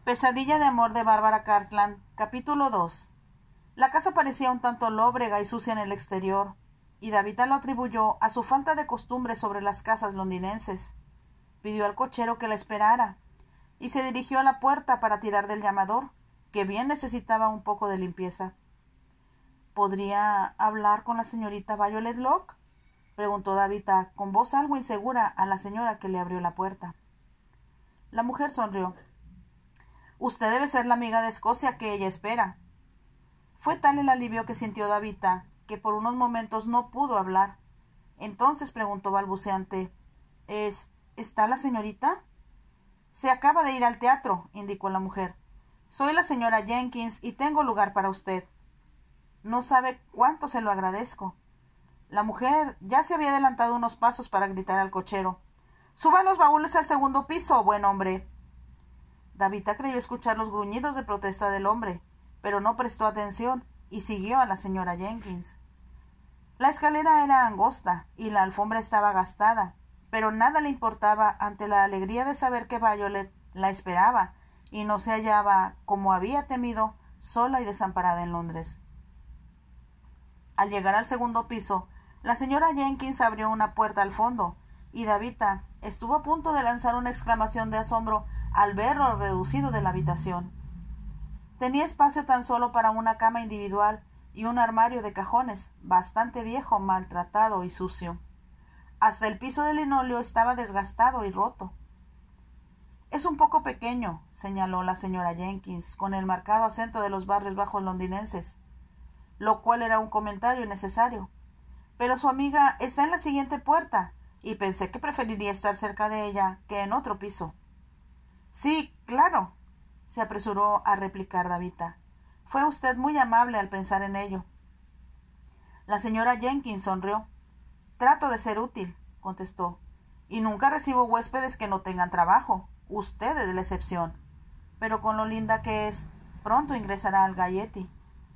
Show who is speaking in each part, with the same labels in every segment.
Speaker 1: Pesadilla de amor de Bárbara Cartland, capítulo 2. La casa parecía un tanto lóbrega y sucia en el exterior, y Davita lo atribuyó a su falta de costumbre sobre las casas londinenses. Pidió al cochero que la esperara, y se dirigió a la puerta para tirar del llamador, que bien necesitaba un poco de limpieza. ¿Podría hablar con la señorita Violet Locke?, preguntó Davita con voz algo insegura a la señora que le abrió la puerta. La mujer sonrió. «Usted debe ser la amiga de Escocia que ella espera». Fue tal el alivio que sintió Davita que por unos momentos no pudo hablar. Entonces preguntó balbuceante: ¿Está la señorita? Se acaba de ir al teatro, indicó la mujer. Soy la señora Jenkins y tengo lugar para usted. No sabe cuánto se lo agradezco. La mujer ya se había adelantado unos pasos para gritar al cochero: «Suba los baúles al segundo piso, buen hombre». Davita creyó escuchar los gruñidos de protesta del hombre, pero no prestó atención y siguió a la señora Jenkins. La escalera era angosta y la alfombra estaba gastada, pero nada le importaba ante la alegría de saber que Violet la esperaba y no se hallaba, como había temido, sola y desamparada en Londres. Al llegar al segundo piso, la señora Jenkins abrió una puerta al fondo, y Davita estuvo a punto de lanzar una exclamación de asombro al ver lo reducido de la habitación. Tenía espacio tan solo para una cama individual y un armario de cajones, bastante viejo, maltratado y sucio. Hasta el piso de linóleo estaba desgastado y roto. «Es un poco pequeño», señaló la señora Jenkins, con el marcado acento de los barrios bajos londinenses, lo cual era un comentario innecesario. «Pero su amiga está en la siguiente puerta, y pensé que preferiría estar cerca de ella que en otro piso». «Sí, claro», se apresuró a replicar Davita. «Fue usted muy amable al pensar en ello». La señora Jenkins sonrió. «Trato de ser útil», contestó, «y nunca recibo huéspedes que no tengan trabajo. Usted es la excepción. Pero con lo linda que es, pronto ingresará al Gaiety».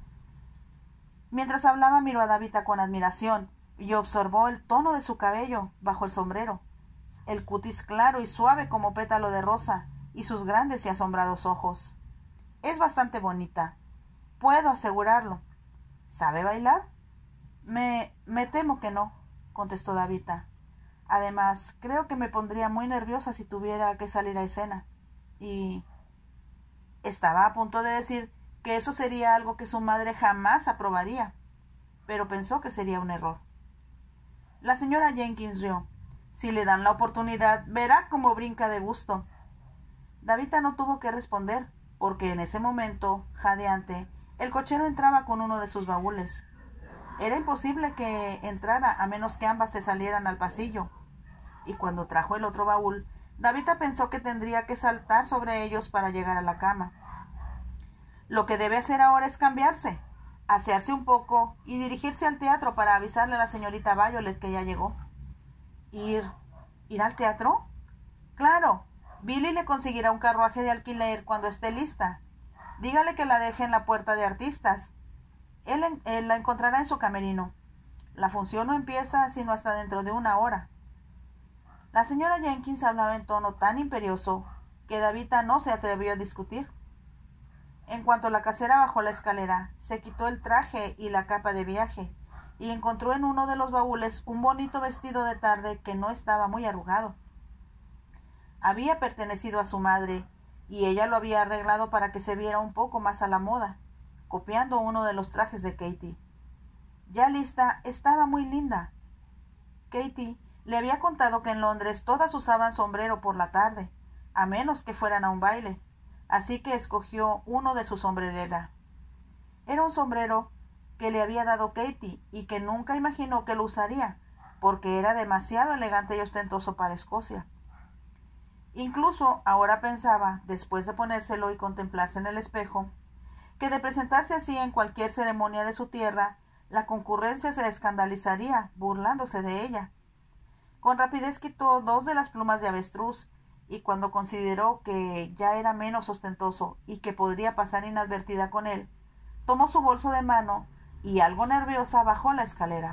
Speaker 1: Mientras hablaba miró a Davita con admiración y observó el tono de su cabello bajo el sombrero, el cutis claro y suave como pétalo de rosa, y sus grandes y asombrados ojos. «Es bastante bonita, puedo asegurarlo». «¿Sabe bailar?» Me temo que no», contestó Davita. «Además, creo que me pondría muy nerviosa si tuviera que salir a escena. Y...» Estaba a punto de decir que eso sería algo que su madre jamás aprobaría, pero pensó que sería un error. La señora Jenkins rió. «Si le dan la oportunidad, verá cómo brinca de gusto». Davita no tuvo que responder, porque en ese momento, jadeante, el cochero entraba con uno de sus baúles. Era imposible que entrara a menos que ambas se salieran al pasillo, y cuando trajo el otro baúl, Davita pensó que tendría que saltar sobre ellos para llegar a la cama. Lo que debe hacer ahora es cambiarse, asearse un poco y dirigirse al teatro para avisarle a la señorita Violet que ya llegó. ¿Ir al teatro? Claro. Billy le conseguirá un carruaje de alquiler cuando esté lista. Dígale que la deje en la puerta de artistas. Él la encontrará en su camerino. La función no empieza sino hasta dentro de 1 hora. La señora Jenkins hablaba en tono tan imperioso que Davita no se atrevió a discutir. En cuanto la casera bajó la escalera, se quitó el traje y la capa de viaje, y encontró en uno de los baúles un bonito vestido de tarde que no estaba muy arrugado. Había pertenecido a su madre, y ella lo había arreglado para que se viera un poco más a la moda, copiando uno de los trajes de Katie. Ya lista, estaba muy linda. Katie le había contado que en Londres todas usaban sombrero por la tarde, a menos que fueran a un baile, así que escogió uno de su sombrerera. Era un sombrero que le había dado Katie y que nunca imaginó que lo usaría, porque era demasiado elegante y ostentoso para Escocia. Incluso ahora pensaba, después de ponérselo y contemplarse en el espejo, que de presentarse así en cualquier ceremonia de su tierra, la concurrencia se escandalizaría, burlándose de ella. Con rapidez quitó 2 de las plumas de avestruz, y cuando consideró que ya era menos ostentoso y que podría pasar inadvertida con él, tomó su bolso de mano y, algo nerviosa, bajó la escalera.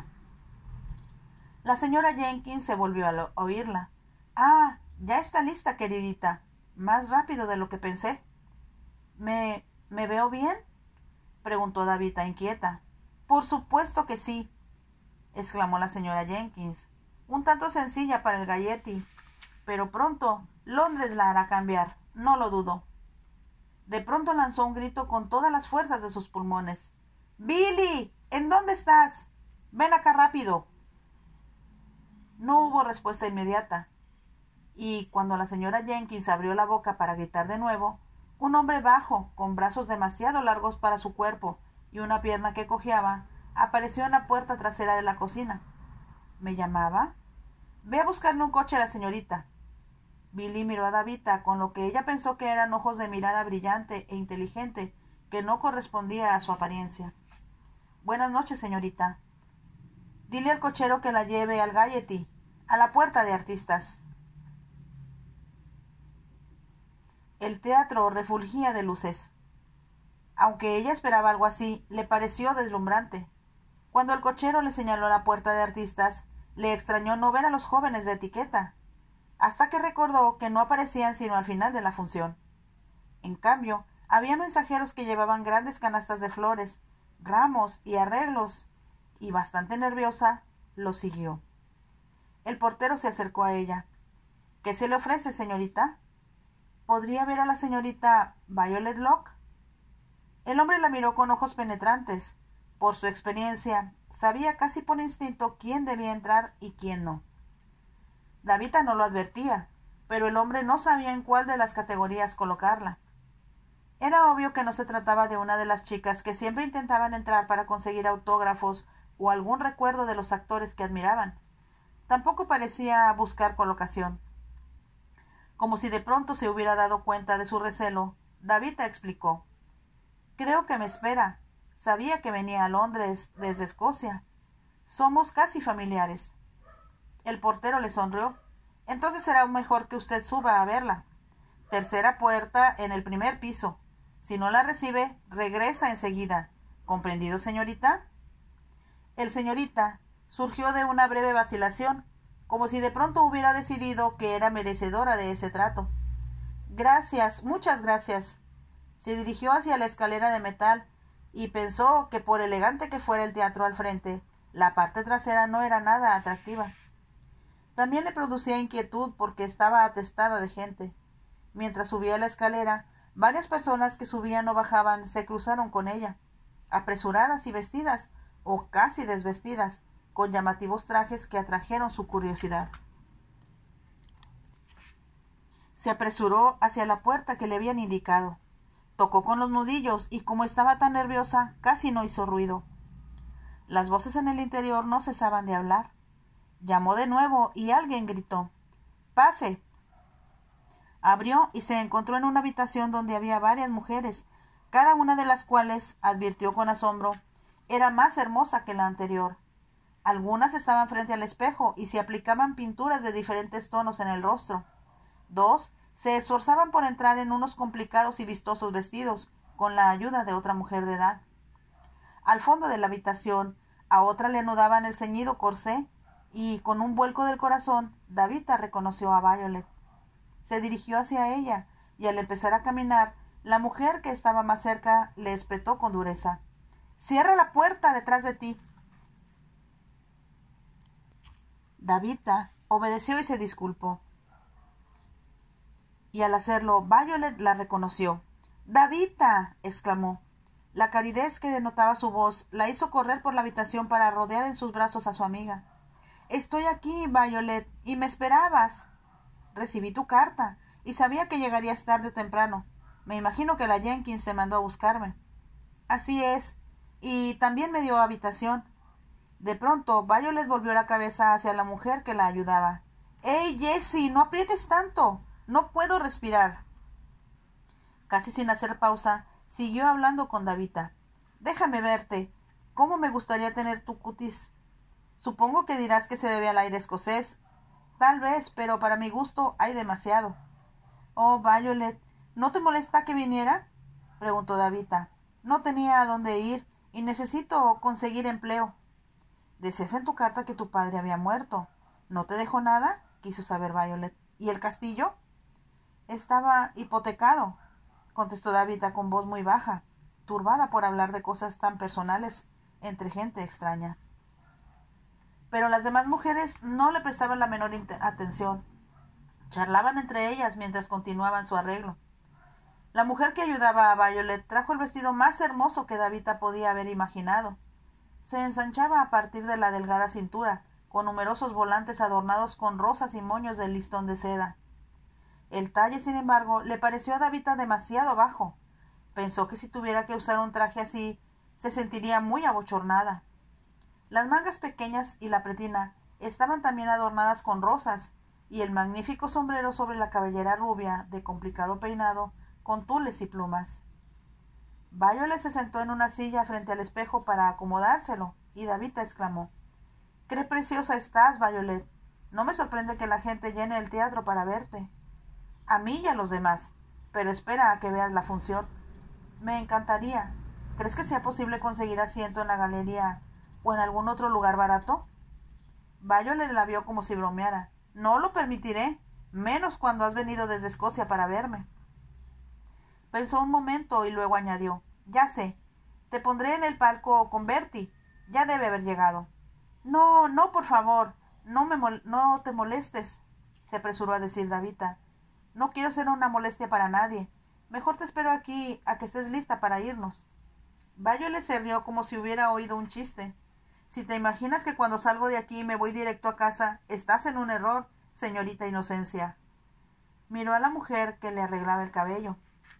Speaker 1: La señora Jenkins se volvió a oírla. «Ah, ya está lista, queridita. Más rápido de lo que pensé». ¿Me veo bien? Preguntó Davita inquieta. Por supuesto que sí, exclamó la señora Jenkins, un tanto sencilla para el Gaiety, pero pronto Londres la hará cambiar, no lo dudo. De pronto lanzó un grito con todas las fuerzas de sus pulmones. —¡Billy! ¿En dónde estás? ¡Ven acá rápido! No hubo respuesta inmediata, y cuando la señora Jenkins abrió la boca para gritar de nuevo, un hombre bajo, con brazos demasiado largos para su cuerpo y una pierna que cojeaba, apareció en la puerta trasera de la cocina. ¿Me llamaba? Ve a buscarme un coche a la señorita. Billy miró a Davita con lo que ella pensó que eran ojos de mirada brillante e inteligente que no correspondía a su apariencia. Buenas noches, señorita. Dile al cochero que la lleve al Gaiety, a la puerta de artistas. El teatro refulgía de luces. Aunque ella esperaba algo así, le pareció deslumbrante. Cuando el cochero le señaló la puerta de artistas, le extrañó no ver a los jóvenes de etiqueta, hasta que recordó que no aparecían sino al final de la función. En cambio, había mensajeros que llevaban grandes canastas de flores, ramos y arreglos, y bastante nerviosa, lo siguió. El portero se acercó a ella. —¿Qué se le ofrece, señorita? —¿Podría ver a la señorita Violet Locke? El hombre la miró con ojos penetrantes. Por su experiencia, sabía casi por instinto quién debía entrar y quién no. Davita no lo advertía, pero el hombre no sabía en cuál de las categorías colocarla. Era obvio que no se trataba de una de las chicas que siempre intentaban entrar para conseguir autógrafos o algún recuerdo de los actores que admiraban. Tampoco parecía buscar colocación. Como si de pronto se hubiera dado cuenta de su recelo, Davita explicó: —Creo que me espera. Sabía que venía a Londres desde Escocia. Somos casi familiares. El portero le sonrió. —Entonces será mejor que usted suba a verla. Tercera puerta en el primer piso. Si no la recibe, regresa enseguida. ¿Comprendido, señorita? El señorita surgió de una breve vacilación, como si de pronto hubiera decidido que era merecedora de ese trato. —Gracias, muchas gracias. Se dirigió hacia la escalera de metal y pensó que por elegante que fuera el teatro al frente, la parte trasera no era nada atractiva. También le producía inquietud porque estaba atestada de gente. Mientras subía la escalera, varias personas que subían o bajaban se cruzaron con ella, apresuradas y vestidas, o casi desvestidas, con llamativos trajes que atrajeron su curiosidad. Se apresuró hacia la puerta que le habían indicado. Tocó con los nudillos y, como estaba tan nerviosa, casi no hizo ruido. Las voces en el interior no cesaban de hablar. Llamó de nuevo y alguien gritó: —¡Pase! Abrió y se encontró en una habitación donde había varias mujeres, cada una de las cuales, advirtió con asombro, era más hermosa que la anterior. Algunas estaban frente al espejo y se aplicaban pinturas de diferentes tonos en el rostro. Dos se esforzaban por entrar en unos complicados y vistosos vestidos, con la ayuda de otra mujer de edad. Al fondo de la habitación, a otra le anudaban el ceñido corsé, y, con un vuelco del corazón, Davita reconoció a Violet. Se dirigió hacia ella, y al empezar a caminar, la mujer que estaba más cerca le espetó con dureza: —¡Cierra la puerta detrás de ti! Davita obedeció y se disculpó. Y al hacerlo, Violet la reconoció. —¡Davita! —exclamó. La calidez que denotaba su voz la hizo correr por la habitación para rodear en sus brazos a su amiga. —Estoy aquí, Violet, y me esperabas. Recibí tu carta, y sabía que llegarías tarde o temprano. Me imagino que la Jenkins te mandó a buscarme. —Así es, y también me dio habitación. De pronto, Violet volvió la cabeza hacia la mujer que la ayudaba. —¡Hey, Jessie, no aprietes tanto! No puedo respirar. Casi sin hacer pausa, siguió hablando con Davita. —Déjame verte. ¿Cómo me gustaría tener tu cutis? Supongo que dirás que se debe al aire escocés. Tal vez, pero para mi gusto hay demasiado. —Oh, Violet, ¿no te molesta que viniera? —preguntó Davita. No tenía a dónde ir y necesito conseguir empleo. —Decías en tu carta que tu padre había muerto. ¿No te dejó nada? —quiso saber Violet. —¿Y el castillo? —Estaba hipotecado. contestó Davita con voz muy baja, turbada por hablar de cosas tan personales entre gente extraña. Pero las demás mujeres no le prestaban la menor atención. Charlaban entre ellas mientras continuaban su arreglo. La mujer que ayudaba a Violet trajo el vestido más hermoso que Davita podía haber imaginado. Se ensanchaba a partir de la delgada cintura, con numerosos volantes adornados con rosas y moños de listón de seda. El talle, sin embargo, le pareció a Davita demasiado bajo. Pensó que si tuviera que usar un traje así, se sentiría muy abochornada. Las mangas pequeñas y la pretina estaban también adornadas con rosas, y el magnífico sombrero sobre la cabellera rubia, de complicado peinado, con tules y plumas. Violet se sentó en una silla frente al espejo para acomodárselo, y Davita exclamó: «¡Qué preciosa estás, Violet! No me sorprende que la gente llene el teatro para verte. A mí y a los demás. Pero espera a que veas la función. Me encantaría. ¿Crees que sea posible conseguir asiento en la galería o en algún otro lugar barato?» Violet la vio como si bromeara. «No lo permitiré, menos cuando has venido desde Escocia para verme». Pensó un momento y luego añadió: «Ya sé, te pondré en el palco con Bertie. Ya debe haber llegado». «No, no, por favor, no te molestes», se apresuró a decir Davita. «No quiero ser una molestia para nadie. Mejor te espero aquí a que estés lista para irnos». Violet se rió como si hubiera oído un chiste. «Si te imaginas que cuando salgo de aquí me voy directo a casa, estás en un error, señorita Inocencia». Miró a la mujer que le arreglaba el cabello.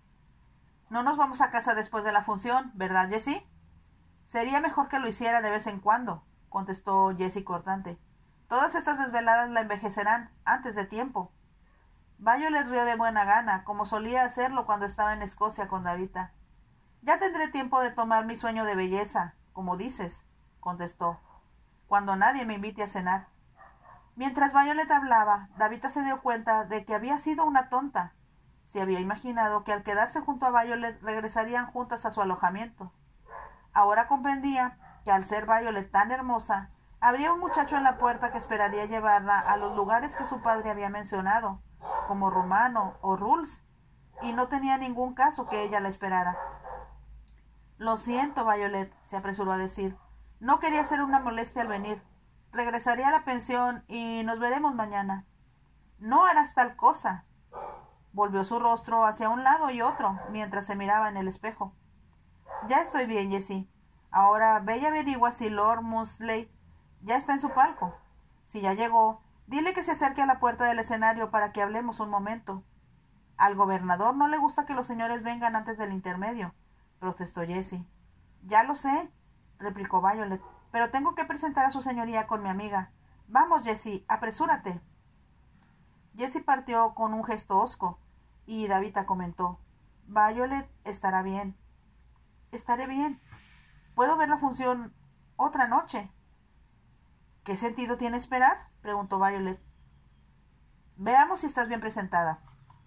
Speaker 1: «No nos vamos a casa después de la función, ¿verdad, Jessie?» «Sería mejor que lo hiciera de vez en cuando», contestó Jessie cortante. «Todas estas desveladas la envejecerán antes de tiempo». Violet rió de buena gana, como solía hacerlo cuando estaba en Escocia con Davita. «Ya tendré tiempo de tomar mi sueño de belleza, como dices», contestó, «cuando nadie me invite a cenar». Mientras Violet hablaba, Davita se dio cuenta de que había sido una tonta. Se había imaginado que al quedarse junto a Violet regresarían juntas a su alojamiento. Ahora comprendía que al ser Violet tan hermosa, habría un muchacho en la puerta que esperaría llevarla a los lugares que su padre había mencionado, como Romano o Rules, y no tenía ningún caso que ella la esperara. «Lo siento, Violet», se apresuró a decir. «No quería ser una molestia al venir. Regresaré a la pensión y nos veremos mañana». «No harás tal cosa». Volvió su rostro hacia un lado y otro mientras se miraba en el espejo. «Ya estoy bien, Jessie. Ahora ve y averigua si Lord Munsey ya está en su palco. Si ya llegó, dile que se acerque a la puerta del escenario para que hablemos un momento». «Al gobernador no le gusta que los señores vengan antes del intermedio», protestó Jessie. «Ya lo sé», replicó Violet, «pero tengo que presentar a su señoría con mi amiga. Vamos, Jessie, apresúrate». Jessie partió con un gesto hosco, y Davita comentó: «Violet estará bien». «Estaré bien. ¿Puedo ver la función otra noche?» «¿Qué sentido tiene esperar?», preguntó Violet. «Veamos si estás bien presentada».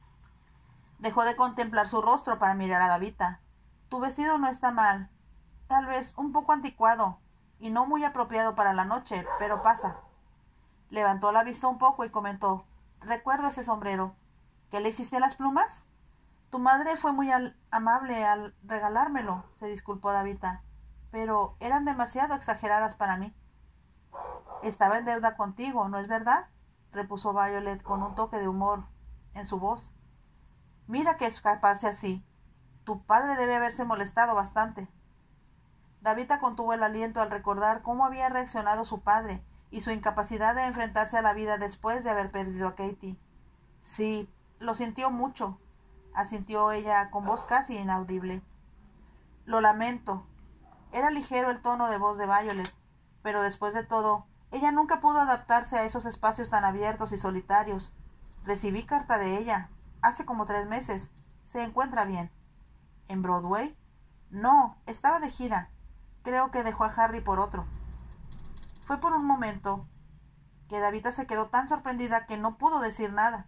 Speaker 1: Dejó de contemplar su rostro para mirar a Davita. «Tu vestido no está mal. Tal vez un poco anticuado y no muy apropiado para la noche, pero pasa». Levantó la vista un poco y comentó: «Recuerdo ese sombrero. ¿Qué le hiciste a las plumas?» «Tu madre fue muy amable al regalármelo», se disculpó Davita, «pero eran demasiado exageradas para mí». «Estaba en deuda contigo, ¿no es verdad?», repuso Violet con un toque de humor en su voz. «Mira que escaparse así. Tu padre debe haberse molestado bastante». Davita contuvo el aliento al recordar cómo había reaccionado su padre y su incapacidad de enfrentarse a la vida después de haber perdido a Katie. «Sí, lo sintió mucho», asintió ella con voz casi inaudible. «Lo lamento». Era ligero el tono de voz de Violet, pero después de todo, ella nunca pudo adaptarse a esos espacios tan abiertos y solitarios. «Recibí carta de ella. Hace como 3 meses. Se encuentra bien». «¿En Broadway?» «No, estaba de gira. Creo que dejó a Harry por otro». Fue por un momento que Davita se quedó tan sorprendida que no pudo decir nada.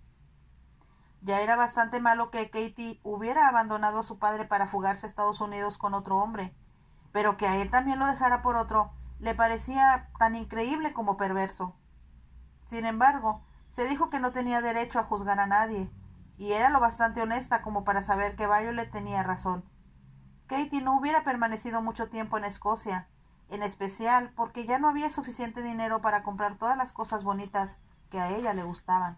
Speaker 1: Ya era bastante malo que Katie hubiera abandonado a su padre para fugarse a Estados Unidos con otro hombre, pero que a él también lo dejara por otro le parecía tan increíble como perverso. Sin embargo, se dijo que no tenía derecho a juzgar a nadie, y era lo bastante honesta como para saber que Violet tenía razón. Katy no hubiera permanecido mucho tiempo en Escocia, en especial porque ya no había suficiente dinero para comprar todas las cosas bonitas que a ella le gustaban.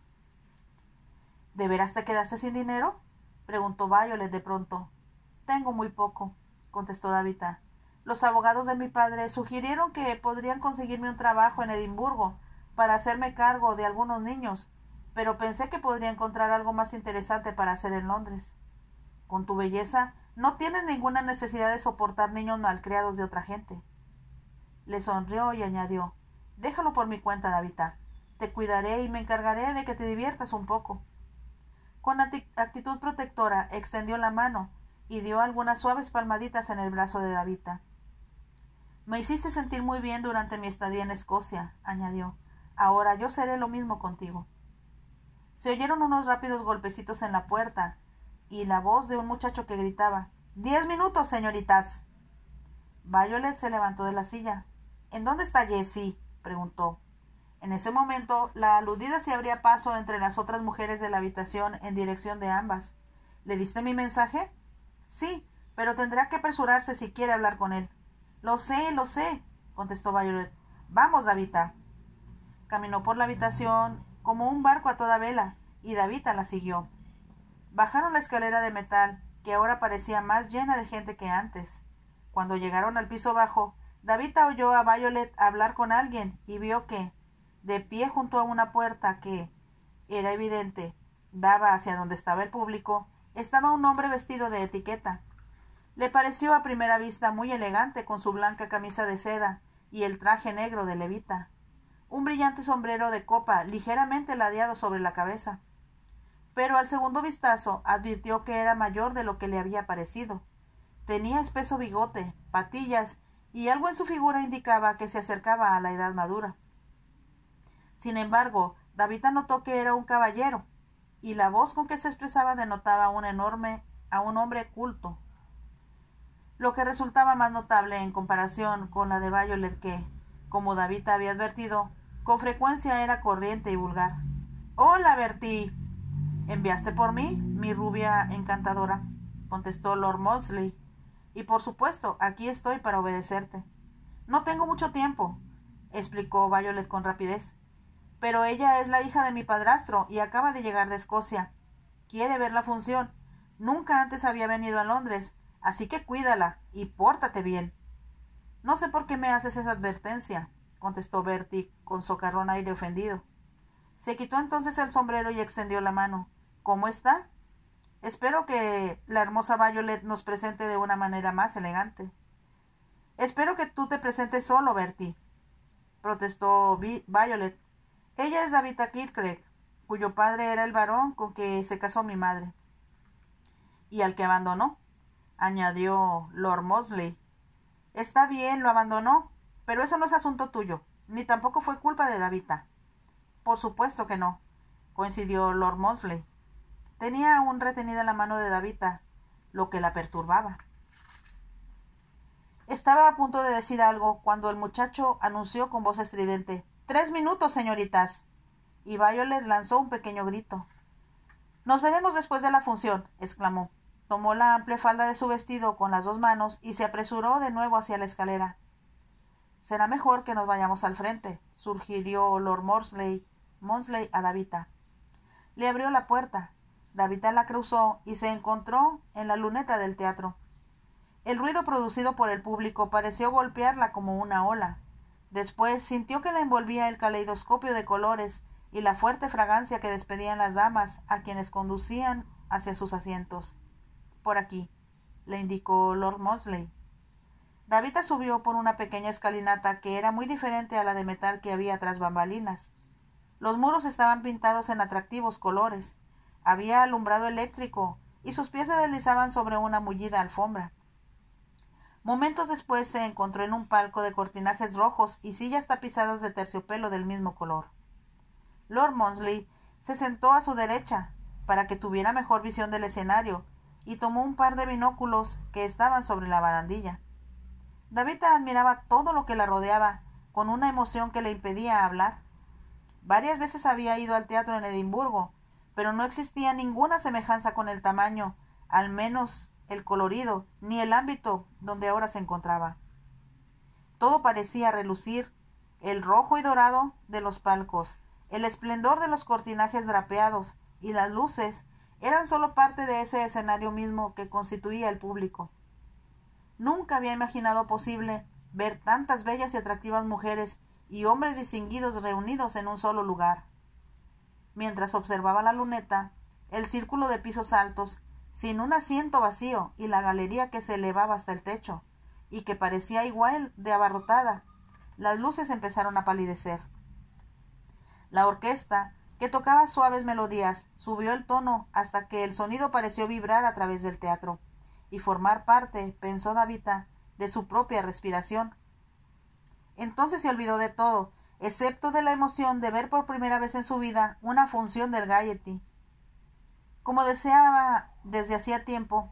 Speaker 1: ¿De veras te quedaste sin dinero?, preguntó Violet de pronto. Tengo muy poco, contestó Davita. Los abogados de mi padre sugirieron que podrían conseguirme un trabajo en Edimburgo para hacerme cargo de algunos niños, pero pensé que podría encontrar algo más interesante para hacer en Londres. Con tu belleza no tienes ninguna necesidad de soportar niños malcriados de otra gente. Le sonrió y añadió: déjalo por mi cuenta, Davita. Te cuidaré y me encargaré de que te diviertas un poco. Con actitud protectora extendió la mano y dio algunas suaves palmaditas en el brazo de Davita. Me hiciste sentir muy bien durante mi estadía en Escocia, añadió. Ahora yo seré lo mismo contigo. Se oyeron unos rápidos golpecitos en la puerta y la voz de un muchacho que gritaba: «¡10 minutos, señoritas!». Violet se levantó de la silla. «¿En dónde está Jessie?», preguntó. En ese momento, la aludida se abría paso entre las otras mujeres de la habitación en dirección de ambas. «¿Le diste mi mensaje?». «Sí, pero tendrá que apresurarse si quiere hablar con él». Lo sé», contestó Violet. «Vamos, Davita». Caminó por la habitación como un barco a toda vela, y Davita la siguió. Bajaron la escalera de metal, que ahora parecía más llena de gente que antes. Cuando llegaron al piso bajo, Davita oyó a Violet hablar con alguien y vio que, de pie junto a una puerta que, era evidente, daba hacia donde estaba el público, estaba un hombre vestido de etiqueta. Le pareció a primera vista muy elegante con su blanca camisa de seda y el traje negro de levita, un brillante sombrero de copa ligeramente ladeado sobre la cabeza. Pero al segundo vistazo advirtió que era mayor de lo que le había parecido. Tenía espeso bigote, patillas, y algo en su figura indicaba que se acercaba a la edad madura. Sin embargo, Davita notó que era un caballero, y la voz con que se expresaba denotaba a un hombre culto, lo que resultaba más notable en comparación con la de Violet que, como Davita había advertido, con frecuencia era corriente y vulgar. «Hola, Bertie». «¿Enviaste por mí, mi rubia encantadora?», contestó Lord Maudsley. «Y por supuesto, aquí estoy para obedecerte». «No tengo mucho tiempo», explicó Violet con rapidez. «Pero ella es la hija de mi padrastro y acaba de llegar de Escocia. Quiere ver la función. Nunca antes había venido a Londres, así que cuídala y pórtate bien». «No sé por qué me haces esa advertencia», contestó Bertie con socarrón aire ofendido. Se quitó entonces el sombrero y extendió la mano. «¿Cómo está? Espero que la hermosa Violet nos presente de una manera más elegante». «Espero que tú te presentes solo, Bertie», protestó Violet. «Ella es Davita Kirkcraig, cuyo padre era el varón con que se casó mi madre». «Y al que abandonó», añadió Lord Maudsley. «Está bien, lo abandonó, pero eso no es asunto tuyo, ni tampoco fue culpa de Davita». «Por supuesto que no», coincidió Lord Maudsley. Tenía aún retenida la mano de Davita, lo que la perturbaba. Estaba a punto de decir algo cuando el muchacho anunció con voz estridente: «¡3 minutos, señoritas!». Y Violet lanzó un pequeño grito. «Nos veremos después de la función», exclamó. Tomó la amplia falda de su vestido con las 2 manos y se apresuró de nuevo hacia la escalera. «Será mejor que nos vayamos al frente», sugirió Lord Maudsley a Davita. Le abrió la puerta. Davita la cruzó y se encontró en la luneta del teatro. El ruido producido por el público pareció golpearla como una ola. Después sintió que la envolvía el caleidoscopio de colores y la fuerte fragancia que despedían las damas a quienes conducían hacia sus asientos. «Por aquí», le indicó Lord Maudsley. Davita subió por una pequeña escalinata que era muy diferente a la de metal que había tras bambalinas. Los muros estaban pintados en atractivos colores. Había alumbrado eléctrico y sus pies se deslizaban sobre una mullida alfombra. Momentos después se encontró en un palco de cortinajes rojos y sillas tapizadas de terciopelo del mismo color. Lord Maudsley se sentó a su derecha para que tuviera mejor visión del escenario y tomó un par de binóculos que estaban sobre la barandilla. Davita admiraba todo lo que la rodeaba con una emoción que le impedía hablar. Varias veces había ido al teatro en Edimburgo, pero no existía ninguna semejanza con el tamaño, al menos el colorido, ni el ámbito donde ahora se encontraba. Todo parecía relucir, el rojo y dorado de los palcos, el esplendor de los cortinajes drapeados y las luces eran solo parte de ese escenario mismo que constituía el público. Nunca había imaginado posible ver tantas bellas y atractivas mujeres y hombres distinguidos reunidos en un solo lugar. Mientras observaba la luneta, el círculo de pisos altos, sin un asiento vacío y la galería que se elevaba hasta el techo, y que parecía igual de abarrotada, las luces empezaron a palidecer. La orquesta, que tocaba suaves melodías, subió el tono hasta que el sonido pareció vibrar a través del teatro, y formar parte, pensó Davita, de su propia respiración. Entonces se olvidó de todo, excepto de la emoción de ver por primera vez en su vida una función del Gaiety. Como deseaba desde hacía tiempo,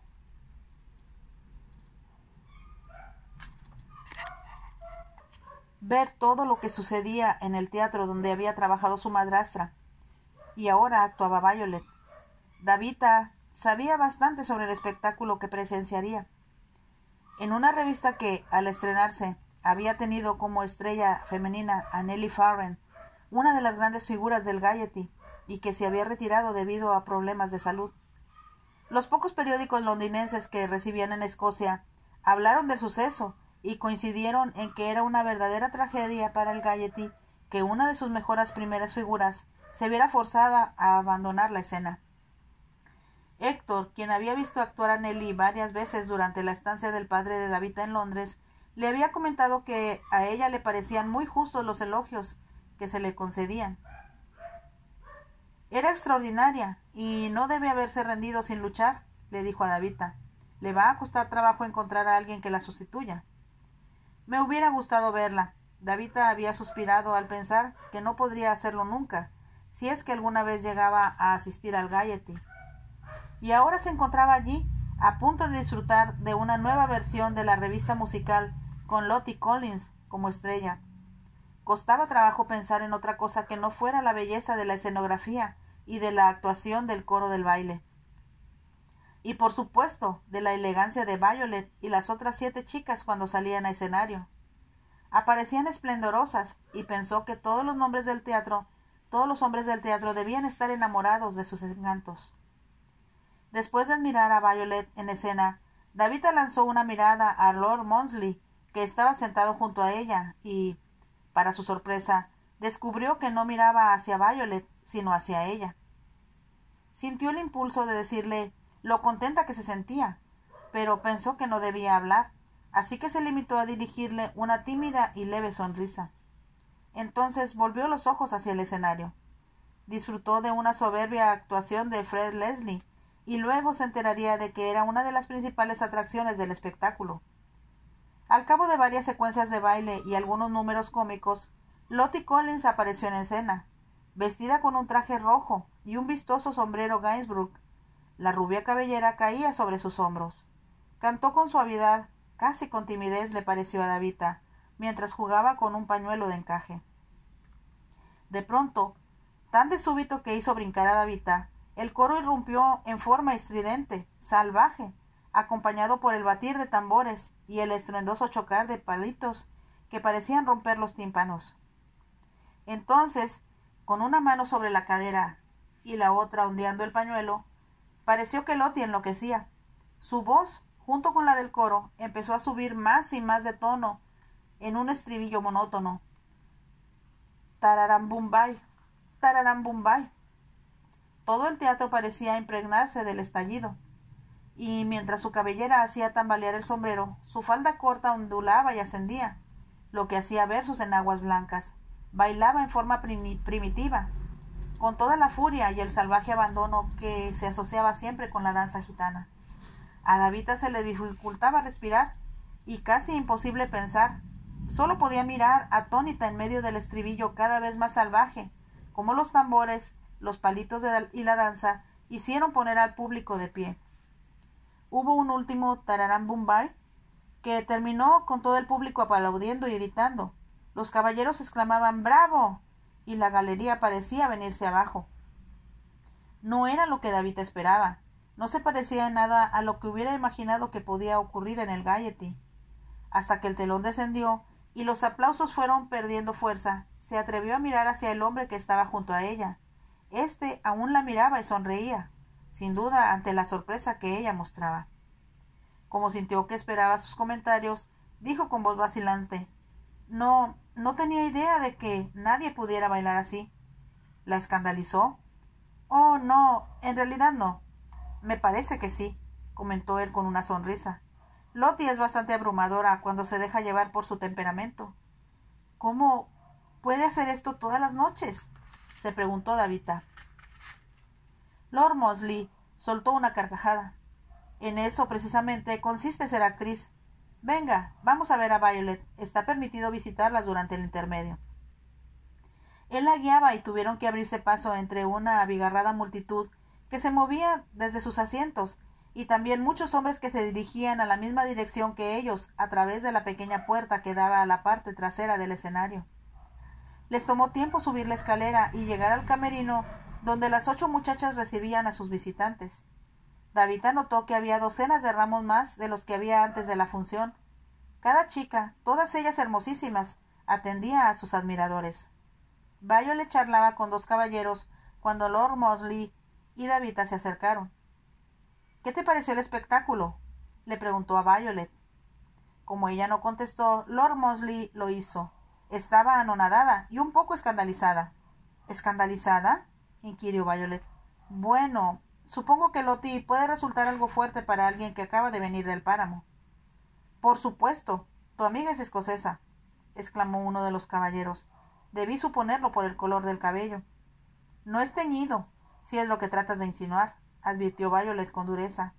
Speaker 1: ver todo lo que sucedía en el teatro donde había trabajado su madrastra, y ahora actuaba Violet. Davita sabía bastante sobre el espectáculo que presenciaría. En una revista que, al estrenarse, había tenido como estrella femenina a Nellie Farren, una de las grandes figuras del Gaiety, y que se había retirado debido a problemas de salud. Los pocos periódicos londinenses que recibían en Escocia hablaron del suceso y coincidieron en que era una verdadera tragedia para el Gaiety que una de sus mejores primeras figuras se viera forzada a abandonar la escena. Héctor, quien había visto actuar a Nellie varias veces durante la estancia del padre de Davita en Londres, le había comentado que a ella le parecían muy justos los elogios que se le concedían. Era extraordinaria y no debe haberse rendido sin luchar, le dijo a Davita. Le va a costar trabajo encontrar a alguien que la sustituya. Me hubiera gustado verla. Davita había suspirado al pensar que no podría hacerlo nunca, si es que alguna vez llegaba a asistir al Gaiety. Y ahora se encontraba allí, a punto de disfrutar de una nueva versión de la revista musical, con Lottie Collins como estrella. Costaba trabajo pensar en otra cosa que no fuera la belleza de la escenografía y de la actuación del coro del baile. Y por supuesto, de la elegancia de Violet y las otras 7 chicas cuando salían a escenario. Aparecían esplendorosas y pensó que todos los hombres del teatro debían estar enamorados de sus encantos. Después de admirar a Violet en escena, Davita lanzó una mirada a Lord Monsley, que estaba sentado junto a ella, y, para su sorpresa, descubrió que no miraba hacia Violet, sino hacia ella. Sintió el impulso de decirle lo contenta que se sentía, pero pensó que no debía hablar, así que se limitó a dirigirle una tímida y leve sonrisa. Entonces volvió los ojos hacia el escenario. Disfrutó de una soberbia actuación de Fred Leslie, y luego se enteraría de que era una de las principales atracciones del espectáculo. Al cabo de varias secuencias de baile y algunos números cómicos, Lottie Collins apareció en escena, vestida con un traje rojo y un vistoso sombrero Gainsborough. La rubia cabellera caía sobre sus hombros. Cantó con suavidad, casi con timidez le pareció a Davita, mientras jugaba con un pañuelo de encaje. De pronto, tan de súbito que hizo brincar a Davita, el coro irrumpió en forma estridente, salvaje, acompañado por el batir de tambores y el estruendoso chocar de palitos que parecían romper los tímpanos. Entonces, con una mano sobre la cadera y la otra ondeando el pañuelo, pareció que Lottie enloquecía. Su voz, junto con la del coro, empezó a subir más y más de tono en un estribillo monótono. Tararam Bombay, tararam Bombay. Todo el teatro parecía impregnarse del estallido, y mientras su cabellera hacía tambalear el sombrero, su falda corta ondulaba y ascendía, lo que hacía ver sus enaguas blancas. Bailaba en forma primitiva, con toda la furia y el salvaje abandono que se asociaba siempre con la danza gitana. A Davita se le dificultaba respirar y casi imposible pensar. Solo podía mirar atónita en medio del estribillo cada vez más salvaje, como los tambores, los palitos y la danza hicieron poner al público de pie. Hubo un último tararam Bombay que terminó con todo el público aplaudiendo y gritando. Los caballeros exclamaban «¡Bravo!» y la galería parecía venirse abajo. No era lo que David esperaba. No se parecía en nada a lo que hubiera imaginado que podía ocurrir en el Gaiety. Hasta que el telón descendió y los aplausos fueron perdiendo fuerza, se atrevió a mirar hacia el hombre que estaba junto a ella. Este aún la miraba y sonreía, sin duda ante la sorpresa que ella mostraba. Como sintió que esperaba sus comentarios, dijo con voz vacilante: No tenía idea de que nadie pudiera bailar así. ¿La escandalizó? Oh, no, en realidad no. Me parece que sí, comentó él con una sonrisa. Lottie es bastante abrumadora cuando se deja llevar por su temperamento. ¿Cómo puede hacer esto todas las noches?, se preguntó Davita. Lord Mosley soltó una carcajada. En eso precisamente consiste ser actriz. Venga, vamos a ver a Violet. Está permitido visitarlas durante el intermedio. Él la guiaba y tuvieron que abrirse paso entre una abigarrada multitud que se movía desde sus asientos, y también muchos hombres que se dirigían a la misma dirección que ellos a través de la pequeña puerta que daba a la parte trasera del escenario. Les tomó tiempo subir la escalera y llegar al camerino donde las 8 muchachas recibían a sus visitantes. Davita notó que había docenas de ramos más de los que había antes de la función. Cada chica, todas ellas hermosísimas, atendía a sus admiradores. Violet charlaba con 2 caballeros cuando Lord Mosley y Davita se acercaron. —¿Qué te pareció el espectáculo? —le preguntó a Violet. Como ella no contestó, Lord Mosley lo hizo. Estaba anonadada y un poco escandalizada. —¿Escandalizada? —inquirió Violet. Bueno, supongo que Lottie puede resultar algo fuerte para alguien que acaba de venir del páramo. —Por supuesto, tu amiga es escocesa —exclamó uno de los caballeros—. Debí suponerlo por el color del cabello. No es teñido, si es lo que tratas de insinuar —advirtió Violet con dureza.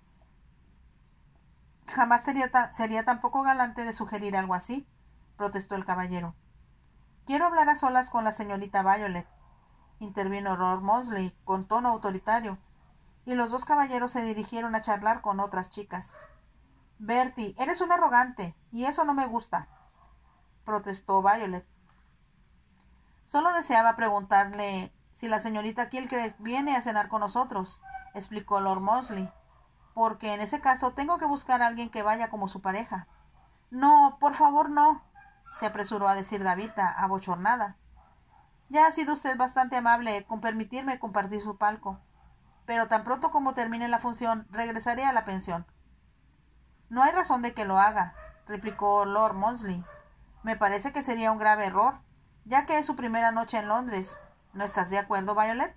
Speaker 1: —Jamás sería tan poco galante de sugerir algo así —protestó el caballero. —Quiero hablar a solas con la señorita Violet —intervino Lord Mosley con tono autoritario, y los 2 caballeros se dirigieron a charlar con otras chicas. —Bertie, eres un arrogante, y eso no me gusta —protestó Violet. —Solo deseaba preguntarle si la señorita Kilcreek viene a cenar con nosotros —explicó Lord Mosley—, porque en ese caso tengo que buscar a alguien que vaya como su pareja. —No, por favor, no —se apresuró a decir Davita, abochornada—. Ya ha sido usted bastante amable con permitirme compartir su palco, pero tan pronto como termine la función regresaré a la pensión. —No hay razón de que lo haga —replicó Lord Mosley—. Me parece que sería un grave error, ya que es su primera noche en Londres. ¿No estás de acuerdo, Violet?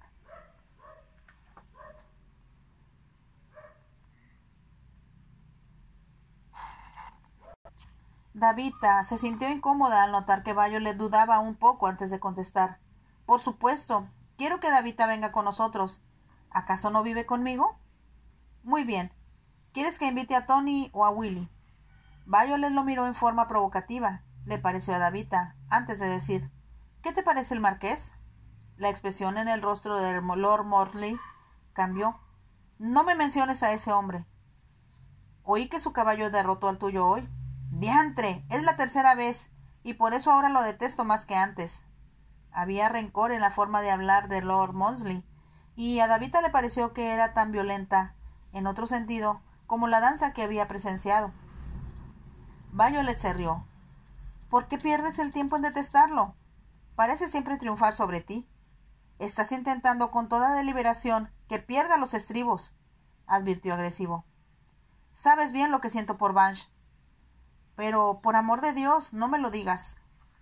Speaker 1: Davita se sintió incómoda al notar que Violet dudaba un poco antes de contestar. Por supuesto, quiero que Davita venga con nosotros. ¿Acaso no vive conmigo? Muy bien. ¿Quieres que invite a Tony o a Willy? Violet lo miró en forma provocativa. Le pareció a Davita, antes de decir: ¿Qué te parece el marqués? La expresión en el rostro de Lord Mosley cambió. No me menciones a ese hombre. Oí que su caballo derrotó al tuyo hoy. ¡Diantre! Es la tercera vez, y por eso ahora lo detesto más que antes. Había rencor en la forma de hablar de Lord Mosley, y a Davita le pareció que era tan violenta, en otro sentido, como la danza que había presenciado. Violet se rió. ¿Por qué pierdes el tiempo en detestarlo? Parece siempre triunfar sobre ti. Estás intentando con toda deliberación que pierda los estribos, advirtió agresivo. Sabes bien lo que siento por Bansh. Pero, por amor de Dios, no me lo digas.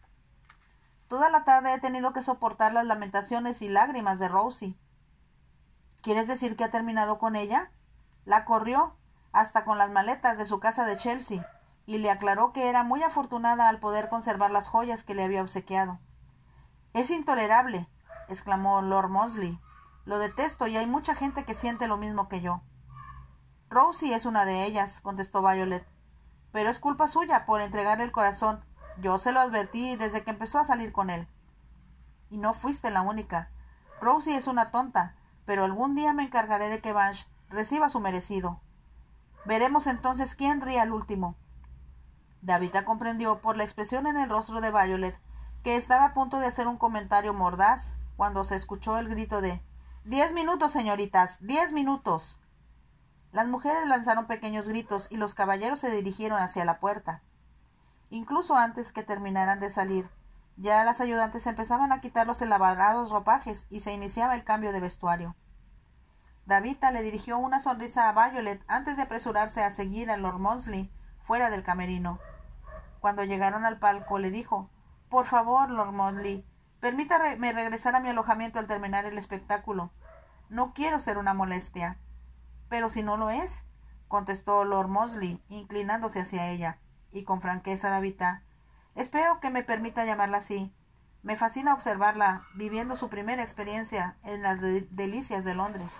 Speaker 1: Toda la tarde he tenido que soportar las lamentaciones y lágrimas de Rosie. ¿Quieres decir que ha terminado con ella? La corrió, hasta con las maletas de su casa de Chelsea, y le aclaró que era muy afortunada al poder conservar las joyas que le había obsequiado. —Es intolerable —exclamó Lord Mosley—. Lo detesto y hay mucha gente que siente lo mismo que yo. Rosie es una de ellas —contestó Violet—, pero es culpa suya por entregarle el corazón. Yo se lo advertí desde que empezó a salir con él. Y no fuiste la única. Rosie es una tonta, pero algún día me encargaré de que Bansh reciba su merecido. Veremos entonces quién ríe al último. Davita comprendió por la expresión en el rostro de Violet que estaba a punto de hacer un comentario mordaz cuando se escuchó el grito de 10 minutos, señoritas, 10 minutos. Las mujeres lanzaron pequeños gritos y los caballeros se dirigieron hacia la puerta. Incluso antes que terminaran de salir, ya las ayudantes empezaban a quitar los elaborados ropajes y se iniciaba el cambio de vestuario. Davita le dirigió una sonrisa a Violet antes de apresurarse a seguir a Lord Maudsley fuera del camerino. Cuando llegaron al palco, le dijo: «Por favor, Lord Maudsley, permítame regresar a mi alojamiento al terminar el espectáculo. No quiero ser una molestia». «Pero si no lo es», contestó Lord Maudsley, inclinándose hacia ella, y con franqueza Davita: «Espero que me permita llamarla así. Me fascina observarla viviendo su primera experiencia en las delicias de Londres».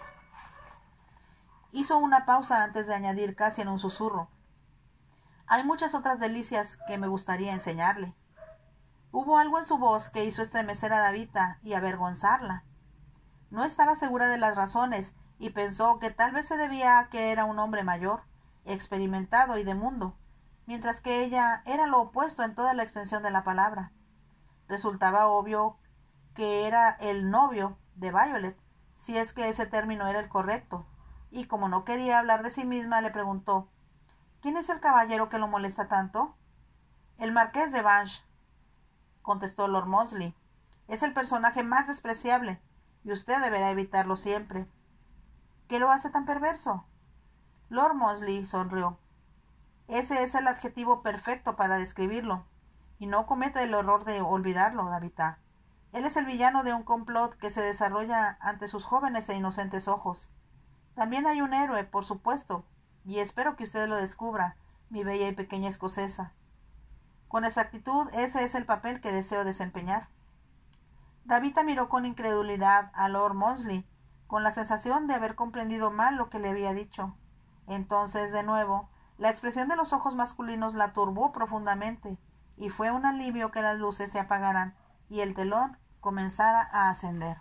Speaker 1: Hizo una pausa antes de añadir casi en un susurro: «Hay muchas otras delicias que me gustaría enseñarle». Hubo algo en su voz que hizo estremecer a Davita y avergonzarla. No estaba segura de las razones y pensó que tal vez se debía a que era un hombre mayor, experimentado y de mundo, mientras que ella era lo opuesto en toda la extensión de la palabra. Resultaba obvio que era el novio de Violet, si es que ese término era el correcto, y como no quería hablar de sí misma, le preguntó: «¿Quién es el caballero que lo molesta tanto?» «El marqués de Banch», contestó Lord Maudsley. «Es el personaje más despreciable, y usted deberá evitarlo siempre». «¿Qué lo hace tan perverso?» Lord Maudsley sonrió. «Ese es el adjetivo perfecto para describirlo, y no cometa el error de olvidarlo, Davita. Él es el villano de un complot que se desarrolla ante sus jóvenes e inocentes ojos. También hay un héroe, por supuesto, y espero que usted lo descubra, mi bella y pequeña escocesa. Con exactitud, ese es el papel que deseo desempeñar». Davita miró con incredulidad a Lord Maudsley, con la sensación de haber comprendido mal lo que le había dicho. Entonces, de nuevo, la expresión de los ojos masculinos la turbó profundamente, y fue un alivio que las luces se apagaran y el telón comenzara a ascender.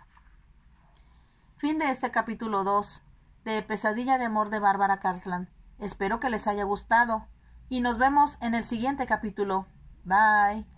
Speaker 1: Fin de este capítulo 2 de Pesadilla de amor de Bárbara Cartland. Espero que les haya gustado y nos vemos en el siguiente capítulo. Bye.